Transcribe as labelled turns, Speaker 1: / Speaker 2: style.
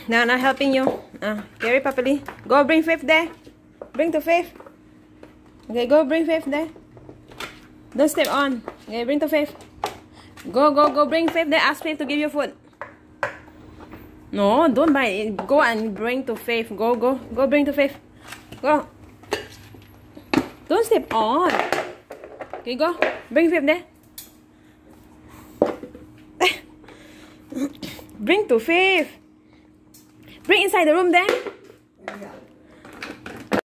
Speaker 1: No, not helping you. Carry properly. Go bring Faith there. Bring to Faith. Okay, go bring Faith there. Don't step on. Okay, bring to Faith. Go bring Faith there. Ask Faith to give you food. No, don't bite it. Go and bring to Faith. Go bring to Faith. Go. Don't step on. Okay, go. Bring Faith there. Bring to Faith. Bring inside the room there.